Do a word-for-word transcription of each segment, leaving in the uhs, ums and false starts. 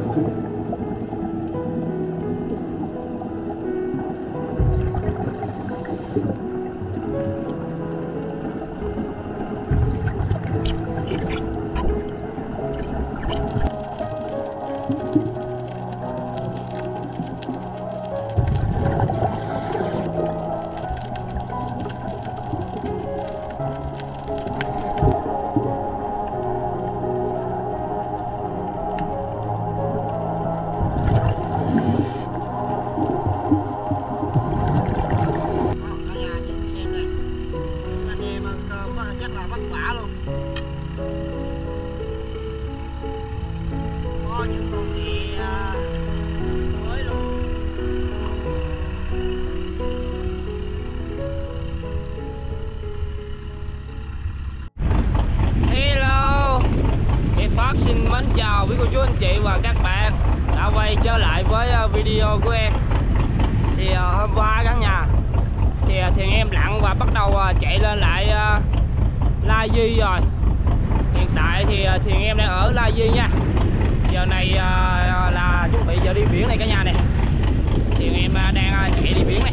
Mến chào quý cô chú anh chị và các bạn đã quay trở lại với video của em. Thì uh, hôm qua cả nhà thì thuyền em lặn và bắt đầu uh, chạy lên lại uh, La Di rồi. Hiện tại thì uh, thuyền em đang ở La Di nha. Giờ này uh, là chuẩn bị giờ đi biển này cả nhà này. Thuyền em uh, đang uh, chạy đi biển này.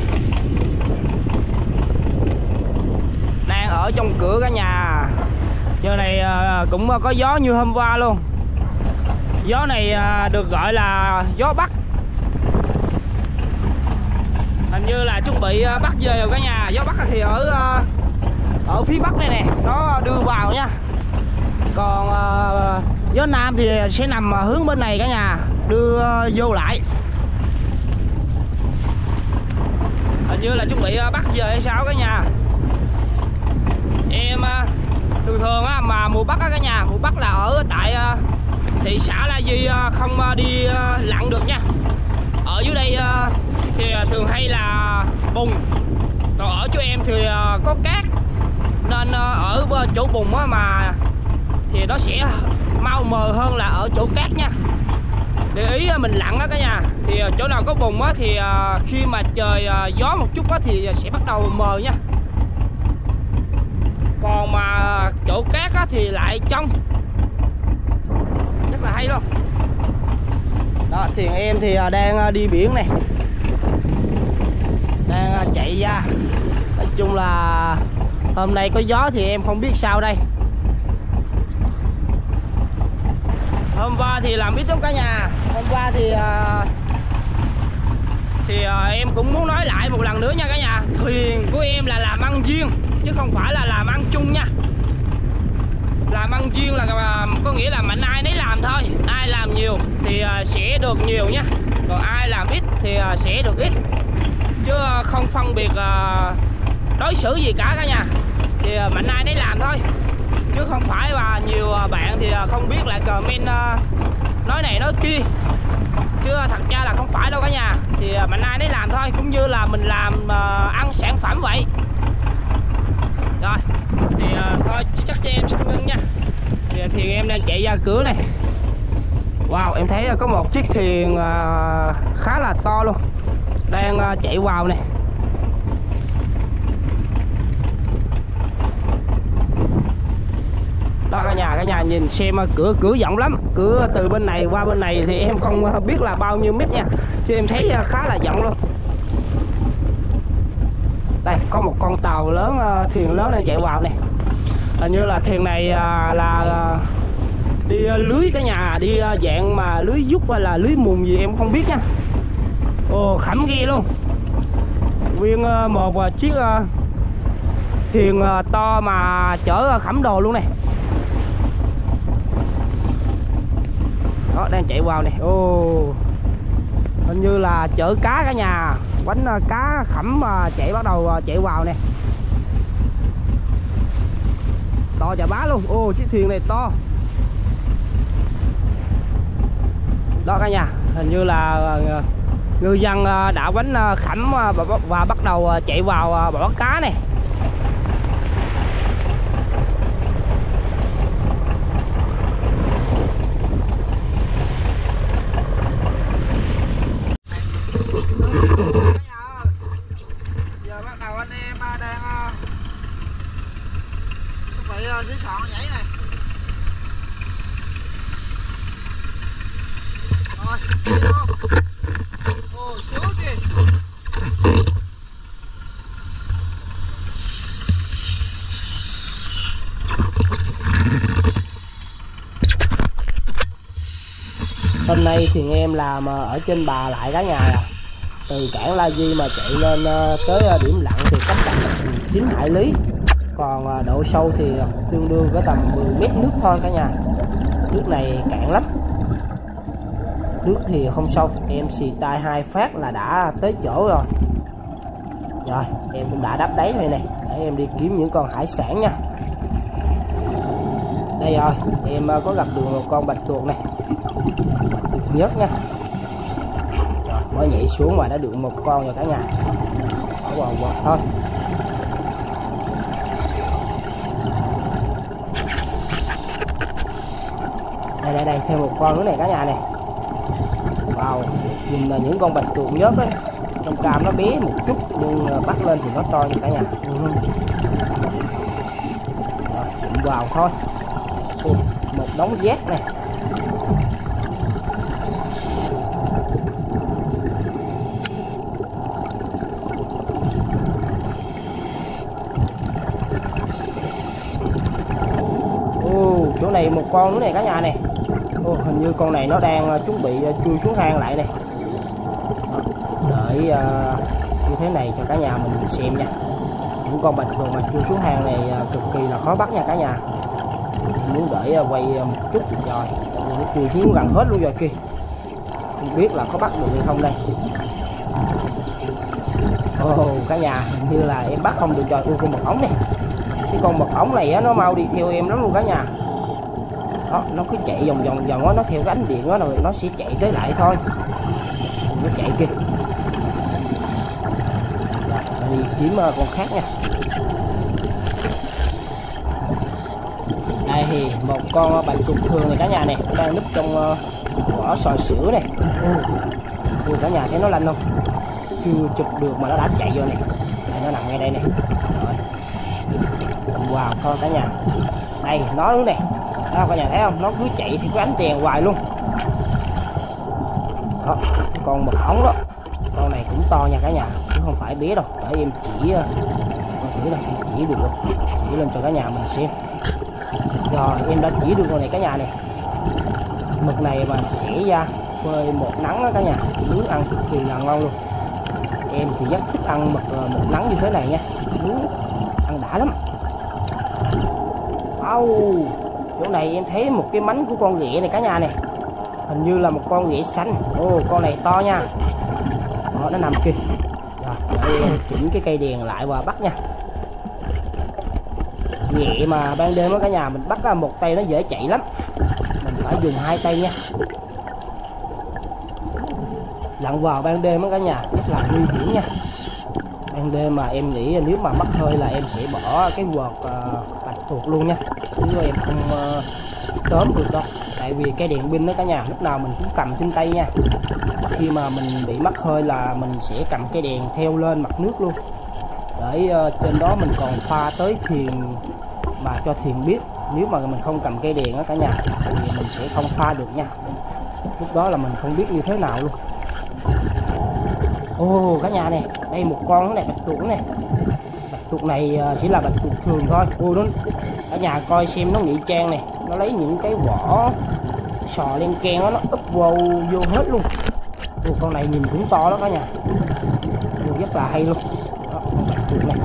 Đang ở trong cửa cả nhà. Giờ này uh, cũng có gió như hôm qua luôn. Gió này được gọi là gió Bắc. Hình như là chuẩn bị bắt về rồi cả nhà. Gió Bắc thì ở ở phía Bắc đây nè, nó đưa vào nha. Còn gió Nam thì sẽ nằm hướng bên này cả nhà, đưa vô lại. Hình như là chuẩn bị bắt về hay sao cả nhà. Em thường thường á, mà mùa Bắc á cả nhà, mùa Bắc là ở tại thị xã La Di không đi lặn được nha. Ở dưới đây thì thường hay là bùn, còn ở chỗ em thì có cát, nên ở chỗ bùn mà thì nó sẽ mau mờ hơn là ở chỗ cát nha. Để ý mình lặn á cả nhà, thì chỗ nào có bùn thì khi mà trời gió một chút thì sẽ bắt đầu mờ nha. Còn mà chỗ cát thì lại trong, rất là hay luôn. Đó, thuyền em thì đang đi biển này, đang chạy ra. Nói chung là hôm nay có gió thì em không biết sao đây. Hôm qua thì làm ít lắm cả nhà. Hôm qua thì thì em cũng muốn nói lại một lần nữa nha cả nhà. Thuyền của em là làm ăn riêng chứ không phải là làm ăn chung nha. Làm ăn riêng là có nghĩa là mạnh ai nấy làm thôi. Ai làm nhiều thì sẽ được nhiều nha, còn ai làm ít thì sẽ được ít, chứ không phân biệt đối xử gì cả cả nhà. Thì mạnh ai nấy làm thôi, chứ không phải là nhiều bạn thì không biết lại comment nói này nói kia, chứ thật ra là không phải đâu cả nhà. Thì mạnh ai nấy làm thôi, cũng như là mình làm ăn sản phẩm vậy. Rồi thì uh, thôi chắc cho em xin ngưng nha. Thì thuyền em đang chạy ra cửa này. Wow, em thấy có một chiếc thuyền uh, khá là to luôn, đang uh, chạy vào này. Đó cả nhà, cả nhà nhìn xem cửa cửa rộng lắm. Cửa từ bên này qua bên này thì em không biết là bao nhiêu mét nha, chứ em thấy uh, khá là rộng luôn. Đây có một con tàu lớn, thuyền lớn đang chạy vào này. Hình như là thuyền này là đi lưới cả nhà, đi dạng mà lưới dút hay là lưới mùng gì em không biết nha. Ồ, khẩm ghê luôn. Nguyên một chiếc thuyền to mà chở khẩm đồ luôn này. Đó, đang chạy vào này. Ồ, hình như là chở cá cả nhà, bánh cá khẩm chạy bắt đầu chạy vào nè. To chà bá luôn. Ô, chiếc thuyền này to. Đó cả nhà, hình như là ngư dân đã bánh khẩm và bắt đầu chạy vào bỏ cá này. Giờ bắt đầu anh em đang chuẩn bị sửa soạn giấy này. Rồi Ồ, số kìa. Hôm nay thì em làm ở trên bờ lại cả nhà à. Từ cảng La Di mà chạy lên tới điểm lặn thì cách đặt chín hải lý. Còn độ sâu thì tương đương có tầm mười mét nước thôi cả nhà. Nước này cạn lắm. Nước thì không sâu, em xì tay hai phát là đã tới chỗ rồi. Rồi, em cũng đã đắp đáy rồi này. Để em đi kiếm những con hải sản nha. Đây rồi, em có gặp được một con bạch tuộc này. Bạch tuộc nhớt nha. Rồi, mới nhảy xuống mà đã được một con rồi cả nhà. Bỏ vào quật thôi. Đây đây đây, thêm một con nữa này cả nhà này. Wow, nhìn là những con bạch tuộc nhớt đấy. Trong cam nó bé một chút nhưng bắt lên thì nó to như cả nhà. Ừ. Rồi, đụng vào thôi. Ừ, một đống vét này. Ồ, chỗ này một con nữa này cả nhà này. Ồ, hình như con này nó đang chuẩn bị chui xuống hang lại này. Đó, đợi uh, như thế này cho cả nhà mình xem nha. Những con bạch tuộc mà chui xuống hang này uh, cực kỳ là khó bắt nha cả nhà. Muốn đợi uh, quay uh, một chút rồi nó chui xuống gần hết luôn rồi kìa. Không biết là có bắt được hay không đây. Ồ, cả nhà hình như là em bắt không được rồi. Ui, con mật ống này. Cái con mật ống này á, nó mau đi theo em lắm luôn cả nhà. Đó, nó cứ chạy vòng vòng vòng đó, nó theo cái ánh điện đó rồi nó sẽ chạy tới lại thôi. Nó chạy kìa. Rồi, đi kiếm con khác nha. Đây thì một con bạch tuộc thường này cả nhà này, đang núp trong vỏ sò sữa này. Ui, cả nhà thấy nó lanh không? Chưa chụp được mà nó đã chạy vô này. Đây, nó nằm ngay đây này. Rồi, cầm vào thôi cả nhà. Đây, nó nữa này. Đó, cả nhà thấy không? Nó cứ chạy thì có ánh đèn hoài luôn. Đó, con mật ống đó. Con này cũng to nha cả nhà, chứ không phải bé đâu. Để em chỉ con thử đây, chỉ được luôn. Chỉ lên cho cả nhà mình xem. Rồi, em đã chỉ được con này cả nhà này. Mực này mà xẻ ra phơi một nắng đó cả nhà, nướng ăn cực kỳ là ngon luôn. Em thì rất thích ăn mực một nắng như thế này nha, nướng ăn đã lắm. Wow, chỗ này em thấy một cái mánh của con ghẹ này cả nhà này. Hình như là một con ghẹ xanh. Ồ, con này to nha. Đó, nó nằm kìa. Rồi, để em chỉnh cái cây đèn lại và bắt nha. Ghẹ mà ban đêm đó cả nhà, mình bắt một tay nó dễ chạy lắm. Mình phải dùng hai tay nha. Lặn vào ban đêm đó cả nhà, rất là nguy hiểm nha. Ban đêm mà em nghĩ nếu mà mất hơi là em sẽ bỏ cái quạt uh, bạch tuộc luôn nha. Chứ em không uh, tóm được đâu. Tại vì cái đèn pin đó cả nhà, lúc nào mình cũng cầm trên tay nha. Khi mà mình bị mất hơi là mình sẽ cầm cái đèn theo lên mặt nước luôn. Để uh, trên đó mình còn pha tới thuyền mà cho thuyền biết. Nếu mà mình không cầm cây đèn đó cả nhà thì mình sẽ không pha được nha. Lúc đó là mình không biết như thế nào luôn. Ồ, cả nhà này, đây một con này bạch tuộc này. Bạch tuộc này chỉ là bạch tuộc thường thôi. Ôi, nó cả nhà coi xem nó ngụy trang này, nó lấy những cái vỏ sò len keng đó, nó úp vô vô hết luôn. Ồ, con này nhìn cũng to đó cả nhà. Ồ, rất là hay luôn. Đó, con bạch tuộc này.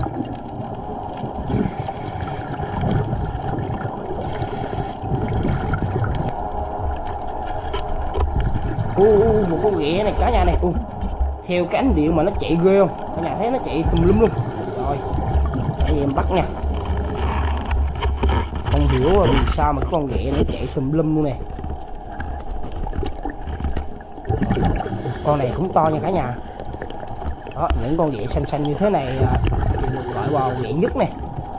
Ồ, một con ghẹ này cả nhà này. Ồ, theo cái ánh điện mà nó chạy ghê không? Cả nhà thấy nó chạy tùm lum luôn. Rồi, để em bắt nha. Không hiểu vì sao mà cái con ghẹ nó chạy tùm lum luôn nè. Con này cũng to nha cả nhà. Đó, những con ghẹ xanh xanh như thế này thì được gọi vào ghẹ nhất này.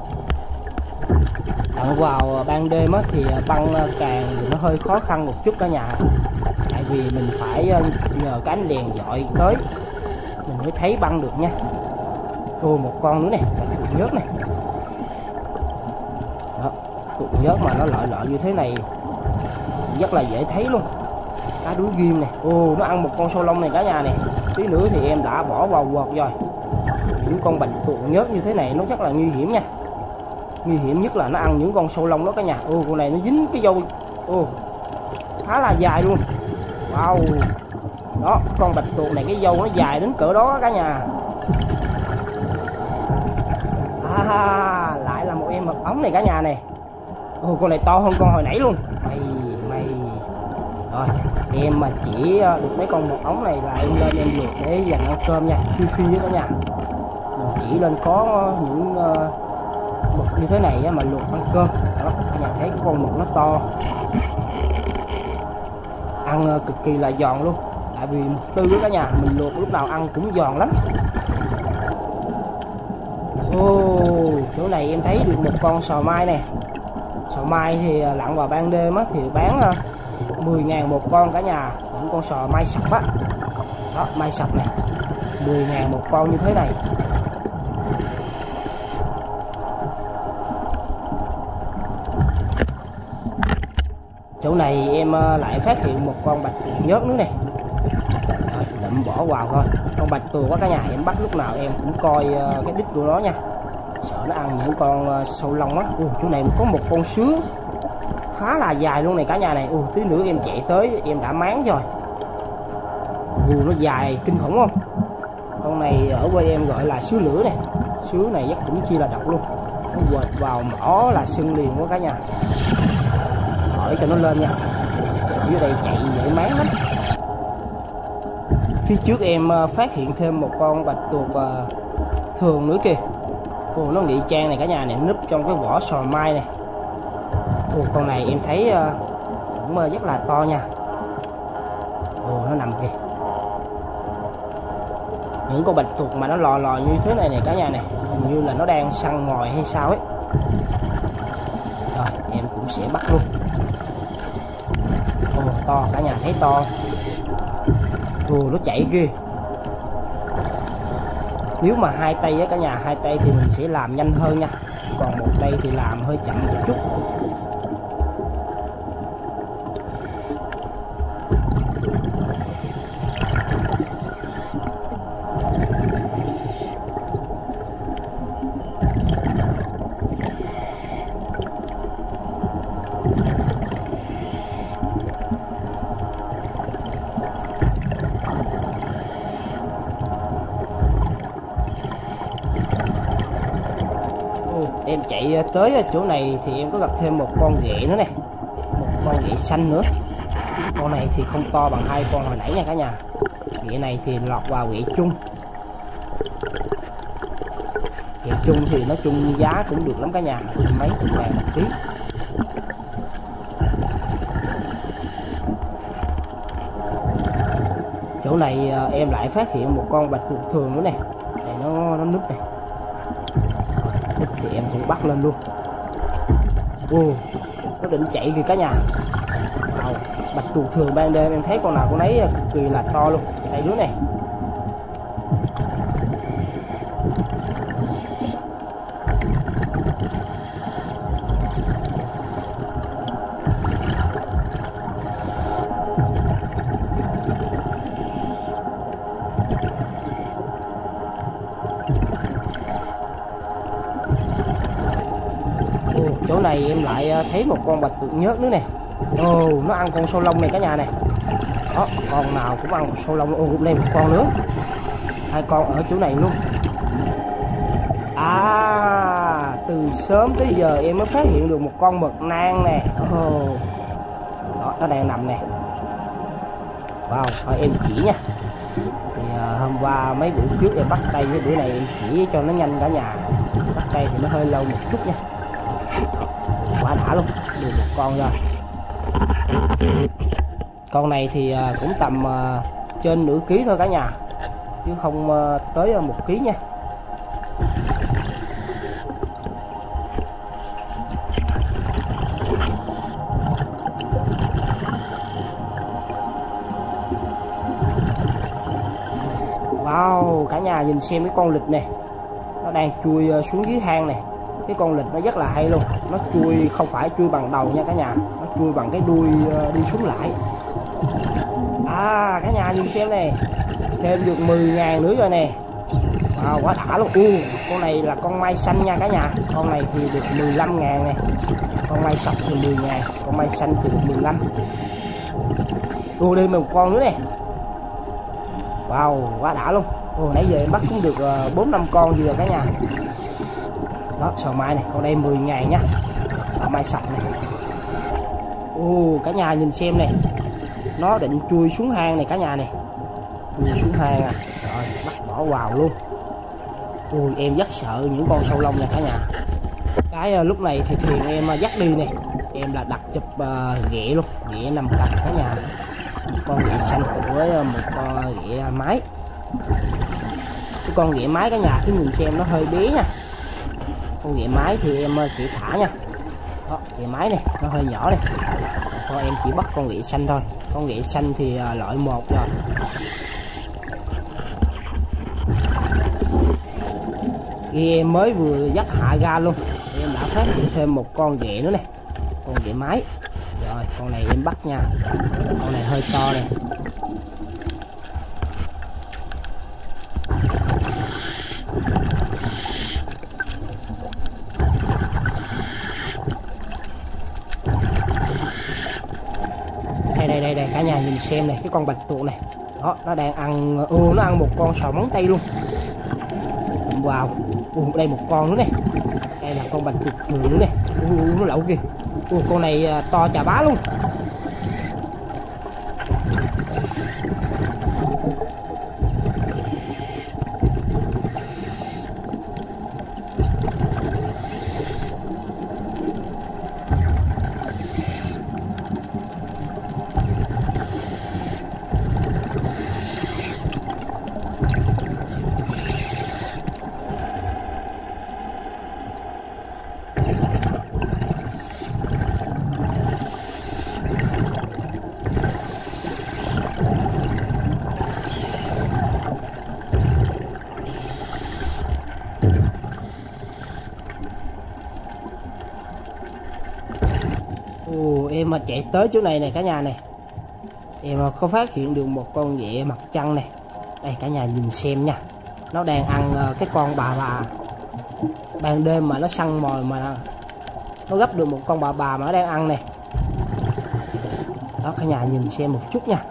Đặng vào ban đêm thì băng càng thì nó hơi khó khăn một chút cả nhà. Tại vì mình phải nhờ cái ánh đèn dọi tới mình mới thấy băng được nha. Ồ, một con nữa nè, tuộc nhớt này. Đó, tuộc nhớt mà nó lọi lọi như thế này rất là dễ thấy luôn. cá đuối ghim này. Ồ, nó ăn một con sâu lông này cả nhà này. Tí nữa thì em đã bỏ vào quật rồi. Những con bạch tuộc nhớt như thế này nó rất là nguy hiểm nha. Nguy hiểm nhất là nó ăn những con sâu lông đó cả nhà. Ô, con này nó dính cái dâu, ô, khá là dài luôn. Wow. Đó, con bạch tuộc này cái dâu nó dài đến cỡ đó cả nhà. À, lại là một em mật ống này cả nhà này. Ồ, con này to hơn con hồi nãy luôn. Mày, mày. Rồi, em mà chỉ được mấy con mật ống này là em lên em luộc để dành ăn cơm nha. Phi phi với cả nhà. Mình chỉ lên có những uh, mực như thế này mà luộc ăn cơm. Đó, cả nhà thấy cái con mực nó to. Ăn uh, cực kỳ là giòn luôn. Tại vì mực tư với cả nhà, mình luộc lúc nào ăn cũng giòn lắm. Ô, chỗ này em thấy được một con sò mai nè. Sò mai thì lặn vào ban đêm á, thì bán mười ngàn một con cả nhà. Những con sò mai sập á. Đó, mai sập này, mười ngàn một con như thế này. Chỗ này em lại phát hiện một con bạch tuộc nhớt nữa nè. Rồi, đậm bỏ vào thôi. Con bạch tuộc quá cả nhà, em bắt lúc nào em cũng coi cái đít của nó nha. Sợ nó ăn những con sâu lông á. Ồ, chỗ này có một con sứa khá là dài luôn này cả nhà này. Ồ, tí nữa em chạy tới em đã máng rồi. Ồ, nó dài kinh khủng không? Con này ở quê em gọi là sứa lửa này. Sứa này chắc cũng chi là độc luôn. Nó quệt vào mỏ là sưng liền quá cả nhà. Hỏi cho nó lên nha. Dưới đây chạy dễ máng lắm. Phía trước em phát hiện thêm một con bạch tuộc thường nữa kìa. Ồ, nó ngụy trang này cả nhà này, núp trong cái vỏ sò mai này. Ồ, con này em thấy cũng rất là to nha. Ồ, nó nằm kìa. Những con bạch tuộc mà nó lò lò như thế này này cả nhà này, hình như là nó đang săn mồi hay sao ấy. Rồi, em cũng sẽ bắt luôn. Ồ, to cả nhà thấy to. Ồ, nó chạy kìa. Nếu mà hai tay á cả nhà, hai tay thì mình sẽ làm nhanh hơn nha. Còn một tay thì làm hơi chậm một chút. Em chạy tới chỗ này thì em có gặp thêm một con ghẹ nữa nè. Một con ghẹ xanh nữa. Con này thì không to bằng hai con hồi nãy nha cả nhà. Ghẹ này thì lọt vào ghẹ chung. Ghẹ chung thì nói chung giá cũng được lắm cả nhà, mấy chục ngàn một ký. Chỗ này em lại phát hiện một con bạch tuộc thường nữa nè. Này nó nó núp này. Thì em cũng bắt lên luôn. Ồ, nó định chạy kìa cả nhà. Wow, bạch tuộc thường ban đêm em thấy con nào con ấy cực kỳ là to luôn. Đây đứa này. Chỗ này em lại thấy một con bạch tuộc nhớt nữa nè. Ồ, nó ăn con sâu lông này cả nhà này. Đó, con nào cũng ăn con sâu lông. Ồ, đây một con nữa. Hai con ở chỗ này luôn. À, từ sớm tới giờ em mới phát hiện được một con mực nang nè. Ồ, đó, nó đang nằm nè. Wow, thôi em chỉ nha. Thì uh, hôm qua mấy bữa trước em bắt tay, với bữa này em chỉ cho nó nhanh cả nhà. Bắt tay thì nó hơi lâu một chút nha. Quá đã luôn, được một con rồi. Con này thì cũng tầm trên nửa ký thôi cả nhà, chứ không tới một ký nha. Wow, cả nhà nhìn xem cái con lịch này, nó đang chui xuống dưới hang này. Cái con lịch nó rất là hay luôn. Nó chui không phải chui bằng đầu nha cả nhà, nó chui bằng cái đuôi đi xuống lại. À cả nhà nhìn xem này, thêm được mười ngàn nữa rồi nè. Wow, quá đã luôn. U, con này là con mai xanh nha cả nhà. Con này thì được mười lăm ngàn nè. Con mai sọc thì mười ngàn, con mai xanh thì được mười lăm. Ồ, đây một con nữa nè. Wow, quá đã luôn. Ồ, nãy giờ em bắt cũng được bốn năm con gì rồi cả nhà. Đó, sò mai này, con đây mười ngàn nha. Sò mai sọc này. Ồ, cả nhà nhìn xem này. Nó định chui xuống hang này cả nhà này. Chui xuống hang à. Rồi, bắt bỏ vào luôn. Ôi, em rất sợ những con sâu lông nha cả nhà. Cái uh, lúc này thì thuyền em uh, dắt đi nè. Em là đặt chụp uh, ghẹ luôn. Ghẹ nằm cặp cả nhà. Một con ghẹ xanh với uh, một con ghẹ mái. Cái con ghẹ mái cả nhà, cứ nhìn xem nó hơi bé nha. Con ghẹ mái thì em uh, sẽ thả nha. Đó, ghẹ mái này, nó hơi nhỏ này. Còn em chỉ bắt con ghẹ xanh thôi. Con ghẹ xanh thì uh, loại một rồi. Khi em mới vừa dắt hạ ra luôn, em đã phát hiện thêm một con ghẹ nữa này, con ghẹ mái. Rồi con này em bắt nha, con này hơi to này. Đây đây đây đây cả nhà nhìn xem này, cái con bạch tuộc này, đó nó đang ăn, ô nó ăn một con sò móng tay luôn. Wow, ồ, đây một con nữa này, đây là con bạch tuộc thường nữa này. Ồ, nó lẩu kìa. Ồ, con này to chà bá luôn. Ồ, em mà chạy tới chỗ này này cả nhà này, em mà không phát hiện được một con ghẹ mặt trăng này. Đây cả nhà nhìn xem nha, nó đang ăn cái con bà bà. Ban đêm mà nó săn mồi mà nó gấp được một con bà bà mà nó đang ăn này. Đó cả nhà nhìn xem một chút nha.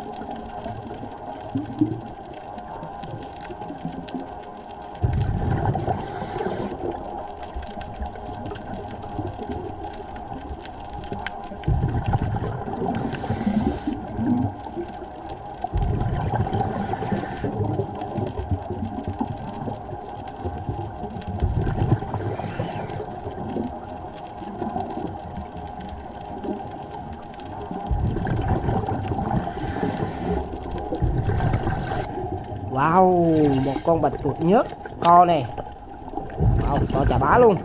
Wow, một con bạch tuộc nhớt to này. Wow, to chà bá luôn.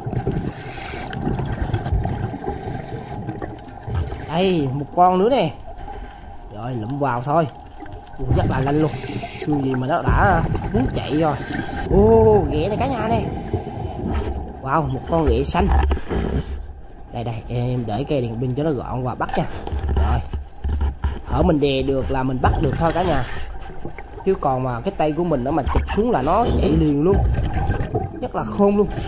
Đây, một con nữa nè. Rồi, lụm vào thôi. Ủa, rất là lanh luôn. Chưa gì mà nó đã muốn chạy rồi. Ô, ghẹ này cả nhà này. Wow, một con ghẹ xanh. Đây đây, em để cây đèn pin cho nó gọn và bắt nha. Rồi, hở mình đè được là mình bắt được thôi cả nhà. Chứ còn mà cái tay của mình nó mà chụp xuống là nó chạy liền luôn, rất là khôn luôn.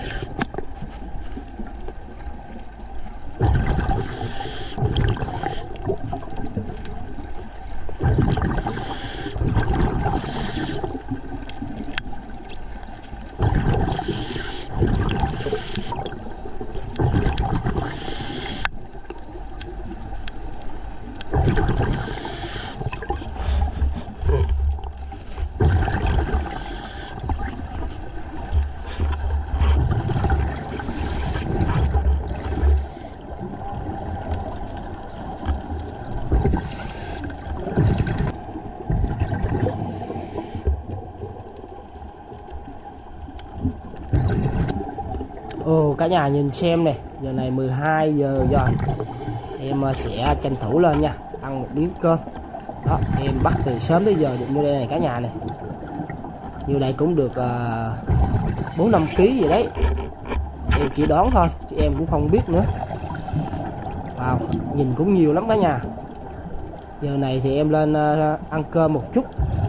Ồ, cả nhà nhìn xem nè, giờ này mười hai giờ rồi. Em sẽ tranh thủ lên nha, ăn một miếng cơm. Đó, em bắt từ sớm tới giờ được như đây này cả nhà này. Như đây cũng được bốn năm ký gì đấy. Em chỉ đoán thôi, chứ em cũng không biết nữa. Wow, nhìn cũng nhiều lắm cả nhà. Giờ này thì em lên uh, ăn cơm một chút.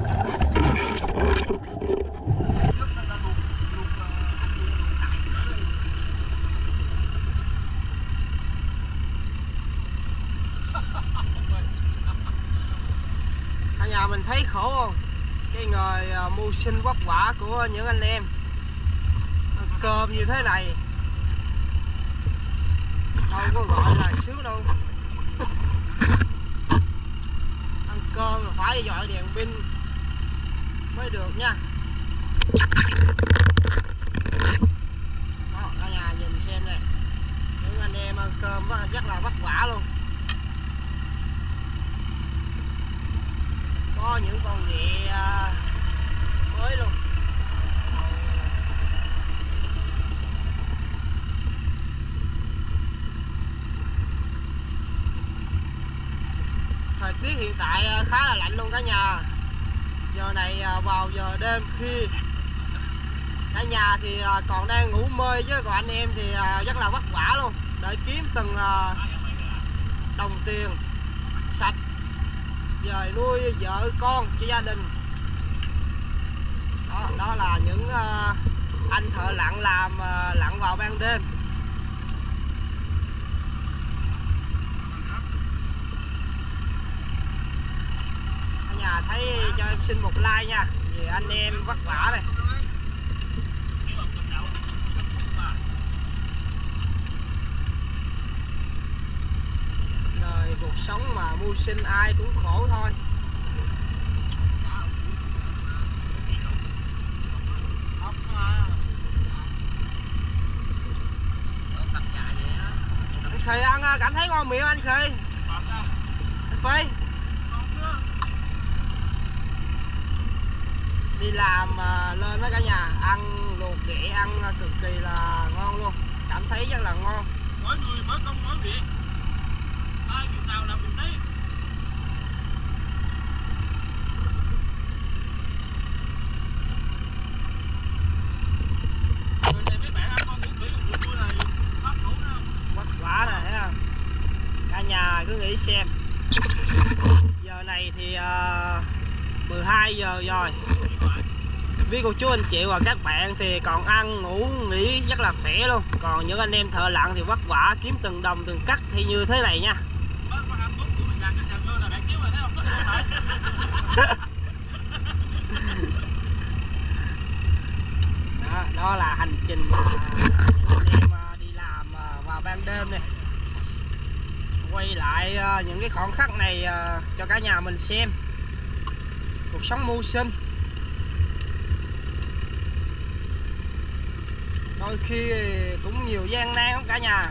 Ở nhà mình thấy khổ không? Cái người uh, mưu sinh vất vả của những anh em ăn cơm như thế này đâu có gọi là sướng đâu. Ăn cơm là phải dọi đèn pin mới được nha. Đó, cả nhà nhìn xem này, những anh em ăn cơm rất là vất vả luôn. Có những con ghẹ mới luôn. Thời tiết hiện tại khá là lạnh luôn cả nhà. Giờ này vào giờ đêm khi cả nhà thì còn đang ngủ mê, chứ còn anh em thì rất là vất vả luôn để kiếm từng đồng tiền sạch về nuôi vợ con cho gia đình. Đó, đó là những anh thợ lặn làm lặn vào ban đêm. Nhà thấy cho em xin một like nha, vì anh em vất vả này. Đời cuộc sống mà mưu sinh ai cũng khổ thôi. Anh Khê ăn cảm thấy ngon miệng anh Khê. Anh Phi đi làm uh, lên với cả nhà ăn luộc ghẹ ăn uh, cực kỳ là ngon luôn, cảm thấy rất là ngon. Mỗi người mỗi công mỗi việc, ai việc nào làm việc đấy. Người này mấy bạn ăn con ngủ kỹ một bữa này bắt ngủ đâu. Vất vả này thấy không? Cả nhà cứ nghĩ xem. Giờ này thì uh, mười hai giờ rồi. Với cô chú anh chị và các bạn thì còn ăn ngủ nghỉ rất là khỏe luôn. Còn những anh em thợ lặn thì vất vả kiếm từng đồng từng cắt thì như thế này nha. Đó, đó là hành trình mà những anh em đi làm vào ban đêm này. Quay lại những cái khoảnh khắc này cho cả nhà mình xem cuộc sống mưu sinh. Đôi khi cũng nhiều gian nan lắm cả nhà.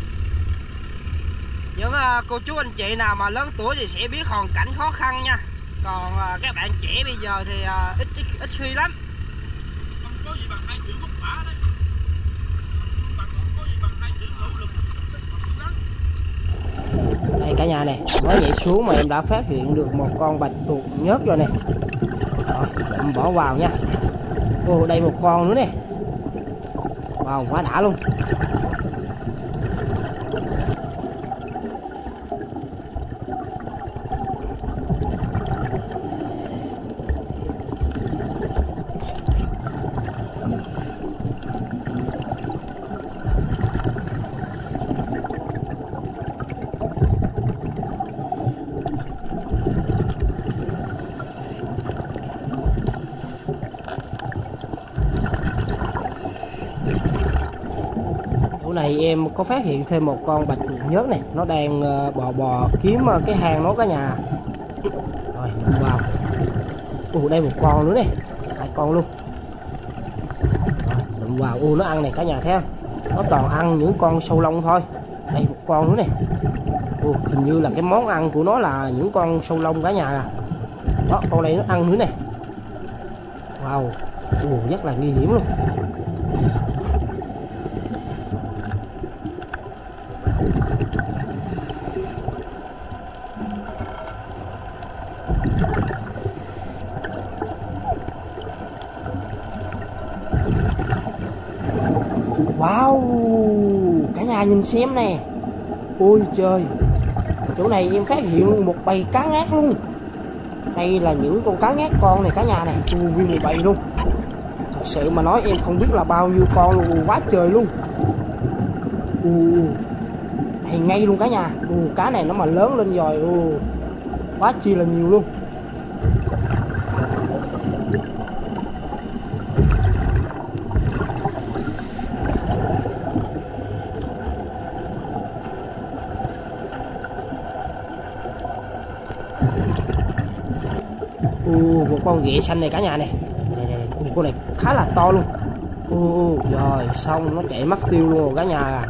Những cô chú anh chị nào mà lớn tuổi thì sẽ biết hoàn cảnh khó khăn nha. Còn các bạn trẻ bây giờ thì ít ít, ít khi lắm. Không có gì bằng hai chữ vất vả đấy. Không có gì bằng hai chữ nỗ lực. Đây cả nhà này, mới nhảy xuống mà em đã phát hiện được một con bạch tuộc nhớt rồi nè. Rồi, em bỏ vào nha. Ồ, đây một con nữa nè. Wow, quá đã luôn. Này em có phát hiện thêm một con bạch tuộc nhớt này, nó đang bò bò kiếm cái hang nó cả nhà. Rồi lụm vào. Ồ, đây một con nữa nè, hai con luôn. Rồi lụm vào. Ồ, nó ăn này cả nhà thấy không? Nó toàn ăn những con sâu lông thôi. Đây một con nữa nè. Ồ, hình như là cái món ăn của nó là những con sâu lông cả nhà à. Đó, con này nó ăn nữa nè. Wow. Ồ, rất là nguy hiểm luôn. Wow, cả nhà nhìn xem nè. Ôi trời, Chỗ này em phát hiện một bầy cá ngát luôn. Đây là những con cá ngát con này cả nhà này, nguyên một bầy luôn. Thật sự mà nói em không biết là bao nhiêu con luôn, quá trời luôn. Ừ, đây ngay luôn cả nhà. Ừ, cá này nó mà lớn lên rồi, ừ, quá chi là nhiều luôn. Ừ, một con ghẹ xanh này cả nhà này, này, này, này. Ừ, con này khá là to luôn. Ừ, ừ, rồi xong nó chạy mất tiêu luôn rồi cả nhà à.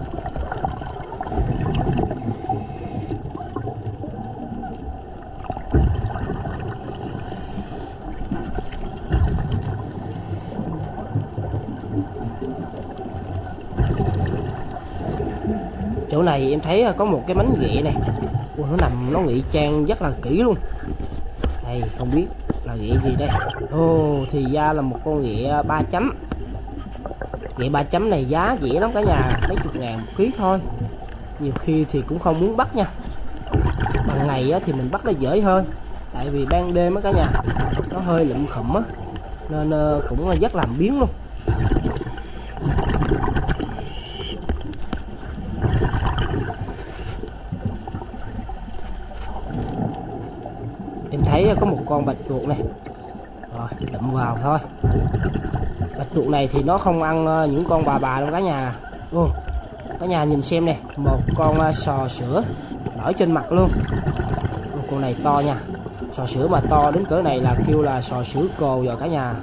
Chỗ này em thấy có một cái mánh ghẹ này. Ủa, nó nằm nó ngụy trang rất là kỹ luôn. Đây không biết là ghẹ gì đây. Ồ, thì ra là một con ghẹ ba chấm. Ghẹ ba chấm này giá rẻ lắm cả nhà, mấy chục ngàn một ký thôi. Nhiều khi thì cũng không muốn bắt nha. Ban ngày thì mình bắt nó dễ hơn, tại vì ban đêm á cả nhà nó hơi lụm khụm á, nên cũng rất làm biếng luôn. Em thấy có một con bạch tuộc này, rồi đụng vào thôi. Bạch tuộc này thì nó không ăn những con bà bà luôn cả nhà. Ô, cả nhà nhìn xem nè, một con sò sữa nổi trên mặt luôn. Ô, con này to nha, sò sữa mà to đến cỡ này là kêu là sò sữa cồ rồi cả nhà.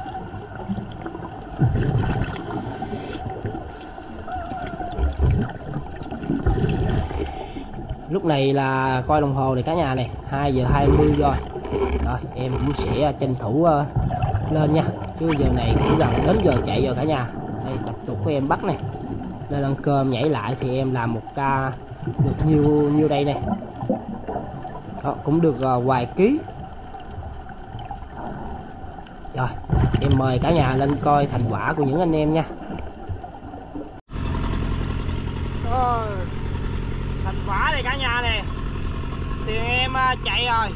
Lúc này là coi đồng hồ này cả nhà này, hai giờ hai mươi rồi. Rồi em cũng sẽ tranh thủ uh, lên nha, chứ giờ này cũng gần đến giờ chạy rồi cả nhà. Đây bạch tuộc của em bắt này, lên ăn cơm nhảy lại thì em làm một ca được nhiêu nhiêu đây này. Đó, cũng được uh, vài ký. Rồi em mời cả nhà lên coi thành quả của những anh em nha. Rồi, thành quả này cả nhà này thì em uh, chạy rồi.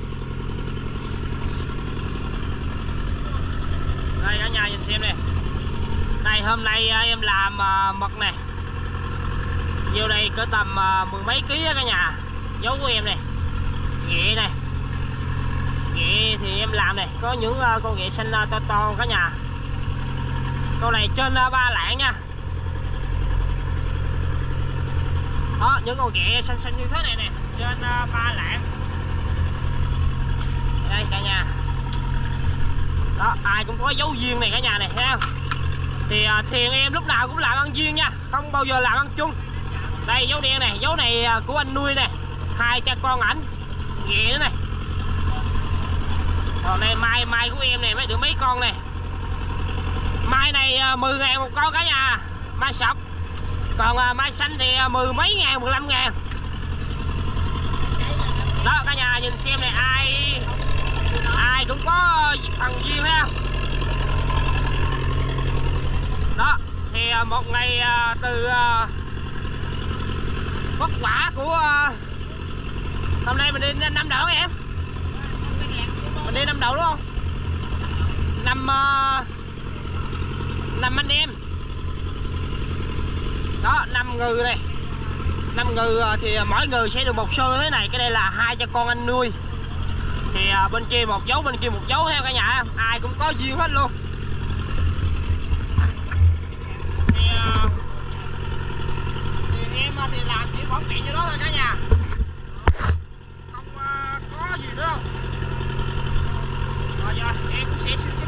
Đây cả nhà nhìn xem nè. Đây hôm nay uh, em làm uh, mực nè, vô đây cỡ tầm uh, mười mấy ký á cả nhà. Dấu của em này, ghẹ này, ghẹ thì em làm này, có những uh, con ghẹ xanh uh, to to cả nhà. Con này trên uh, ba lạng nha. Đó, những con ghẹ xanh xanh như thế này nè, trên uh, ba lạng. Đây cả nhà. Đó, ai cũng có dấu duyên này cả nhà này, thấy không? Thì uh, thiền em lúc nào cũng làm ăn duyên nha, không bao giờ làm ăn chung. Đây dấu đen này, dấu này uh, của anh nuôi nè, hai cha con ảnh, ghẹ nữa này. Còn đây mai mai của em này mới được mấy con này. Mai này uh, mười ngàn một con cả nhà, mai sọc. Còn uh, mai xanh thì uh, mười mấy ngàn, mười lăm ngàn. Đó cả nhà nhìn xem này, ai ai cũng có phần duyên thấy không? Đó thì uh, một ngày uh, từ uh, vất vả của uh, hôm nay mình đi năm đậu em, mình đi năm đậu đúng không? Năm uh, năm anh em. Đó, năm người này, năm người thì mỗi người sẽ được một xô như thế này. Cái đây là hai cha con anh nuôi, thì bên kia một dấu, bên kia một dấu theo cả nhà, ai cũng có duyên hết luôn. Thì, thì em thì làm chỉ bỏng tiện như đó thôi cả nhà, không có gì nữa không. Rồi giờ em cũng sẽ xin